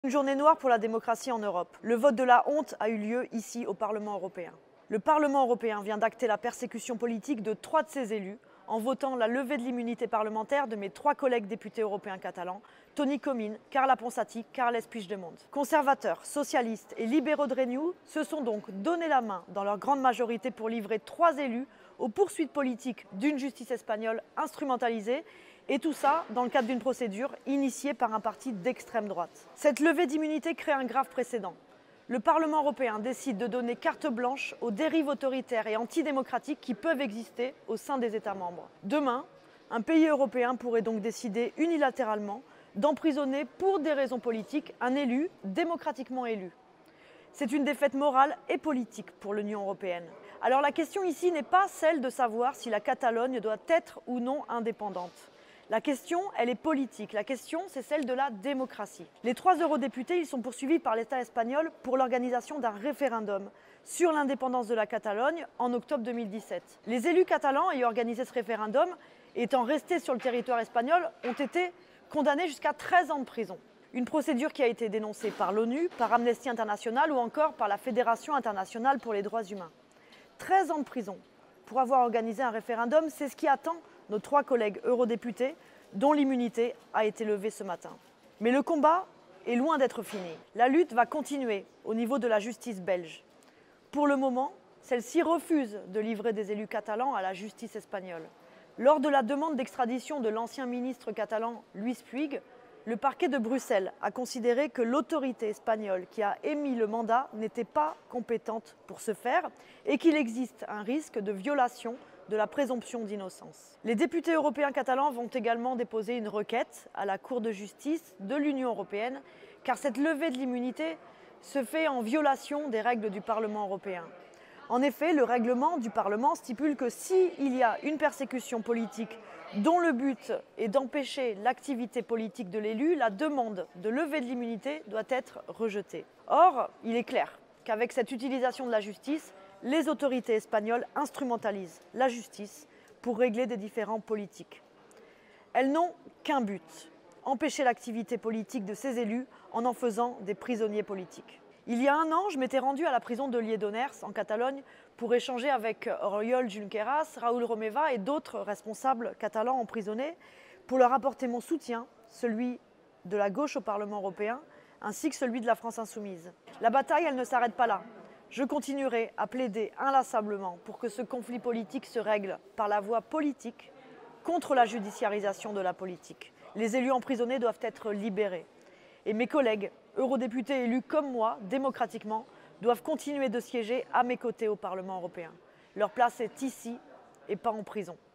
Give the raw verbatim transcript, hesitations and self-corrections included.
Une journée noire pour la démocratie en Europe. Le vote de la honte a eu lieu ici au Parlement européen. Le Parlement européen vient d'acter la persécution politique de trois de ses élus en votant la levée de l'immunité parlementaire de mes trois collègues députés européens catalans, Toni Comín, Carla Ponsati, Carles Puigdemont. Conservateurs, socialistes et libéraux de Renew se sont donc donné la main dans leur grande majorité pour livrer trois élus aux poursuites politiques d'une justice espagnole instrumentalisée, et tout ça dans le cadre d'une procédure initiée par un parti d'extrême droite. Cette levée d'immunité crée un grave précédent. Le Parlement européen décide de donner carte blanche aux dérives autoritaires et antidémocratiques qui peuvent exister au sein des États membres. Demain, un pays européen pourrait donc décider unilatéralement d'emprisonner pour des raisons politiques un élu démocratiquement élu. C'est une défaite morale et politique pour l'Union européenne. Alors la question ici n'est pas celle de savoir si la Catalogne doit être ou non indépendante. La question, elle est politique. La question, c'est celle de la démocratie. Les trois eurodéputés, ils sont poursuivis par l'État espagnol pour l'organisation d'un référendum sur l'indépendance de la Catalogne en octobre deux mille dix-sept. Les élus catalans ayant organisé ce référendum, étant restés sur le territoire espagnol, ont été condamnés jusqu'à treize ans de prison. Une procédure qui a été dénoncée par l'ONU, par Amnesty International ou encore par la Fédération internationale pour les droits humains. treize ans de prison pour avoir organisé un référendum, c'est ce qui attend nos trois collègues eurodéputés dont l'immunité a été levée ce matin. Mais le combat est loin d'être fini. La lutte va continuer au niveau de la justice belge. Pour le moment, celle-ci refuse de livrer des élus catalans à la justice espagnole. Lors de la demande d'extradition de l'ancien ministre catalan Luis Puig, le parquet de Bruxelles a considéré que l'autorité espagnole qui a émis le mandat n'était pas compétente pour ce faire et qu'il existe un risque de violation de la présomption d'innocence. Les députés européens catalans vont également déposer une requête à la Cour de justice de l'Union européenne, car cette levée de l'immunité se fait en violation des règles du Parlement européen. En effet, le règlement du Parlement stipule que s'il y a une persécution politique dont le but est d'empêcher l'activité politique de l'élu, la demande de levée de l'immunité doit être rejetée. Or, il est clair qu'avec cette utilisation de la justice, les autorités espagnoles instrumentalisent la justice pour régler des différends politiques. Elles n'ont qu'un but, empêcher l'activité politique de ces élus en en faisant des prisonniers politiques. Il y a un an, je m'étais rendue à la prison de Lledoners, en Catalogne, pour échanger avec Oriol Junqueras, Raúl Romeva et d'autres responsables catalans emprisonnés, pour leur apporter mon soutien, celui de la gauche au Parlement européen, ainsi que celui de la France insoumise. La bataille, elle ne s'arrête pas là. Je continuerai à plaider inlassablement pour que ce conflit politique se règle par la voie politique contre la judiciarisation de la politique. Les élus emprisonnés doivent être libérés. Et mes collègues, eurodéputés élus comme moi, démocratiquement, doivent continuer de siéger à mes côtés au Parlement européen. Leur place est ici et pas en prison.